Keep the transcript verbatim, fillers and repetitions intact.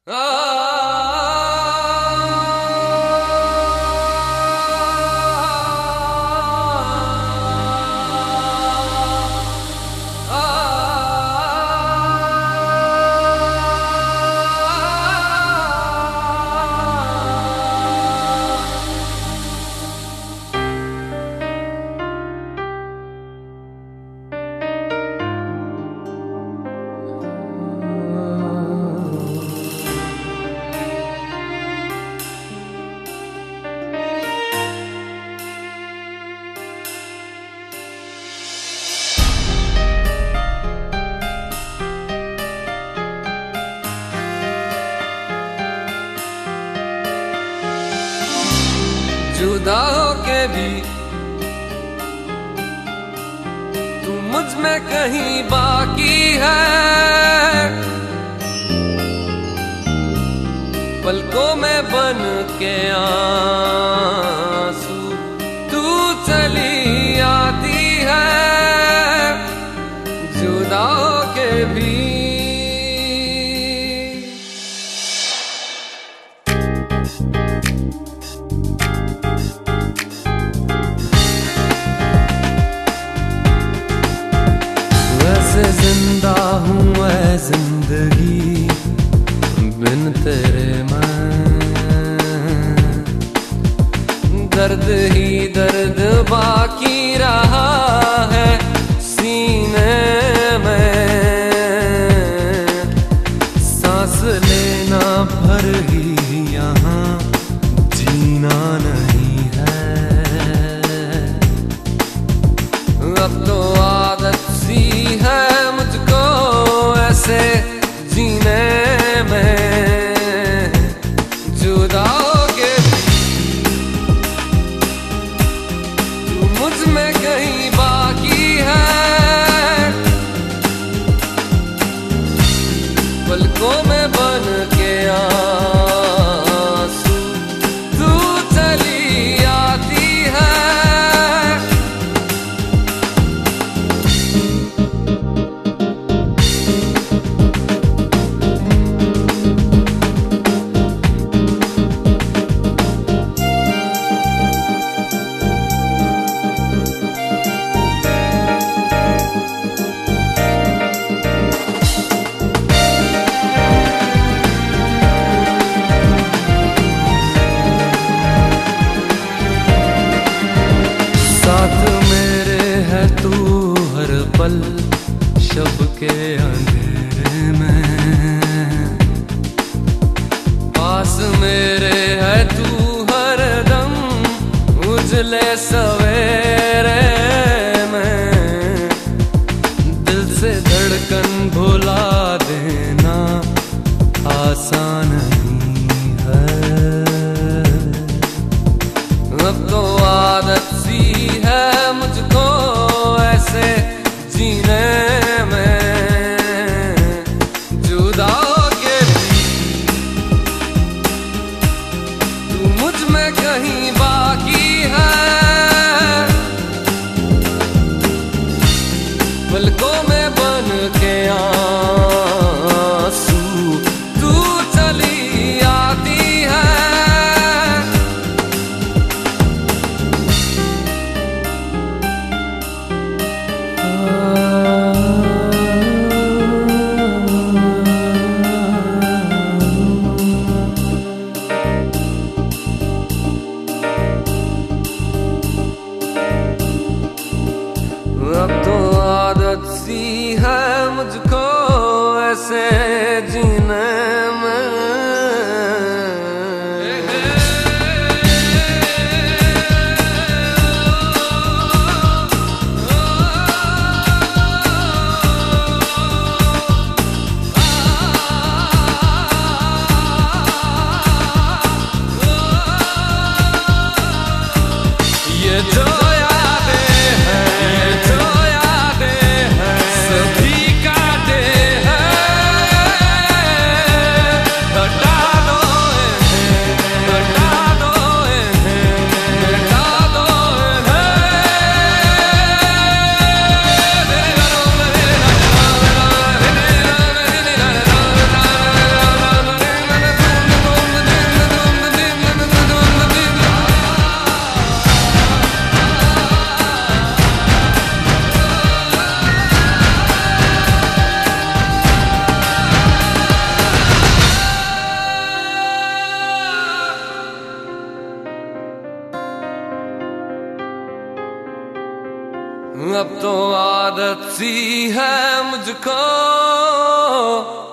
जुदा हो के भी तू मुझ में कहीं बाकी है, पलकों में बन के आंसू तू चली आती है, जुदा हो के भी। जिंदा हूँ मैं जिंदगी बिन तेरे मैं, दर्द ही दर्द बाकी रहा है सीने में, सांस लेना भर ही यहाँ जीना नहीं है, अब तो आदत सी है मुझको ऐसे जीने में, जुदा हो के तू मुझ में कहीं बाकी है, पलकों में बन के आंसू तू चली आती है। पल शब के अंधेरे में, पास मेरे है तू हर दम उजले सवेरे में, दिल से धड़कन भुला देना आसान नहीं है, अब तो आदत सी है मुझको ऐसे जीने में, जुदा हो के भी तू मुझ में कहीं बाकी है, पलकों में बन के आंसू तू चली आती है। अब तो आदत सी है मुझको ऐसे जीने में। ये जो अब तो आदत सी है मुझको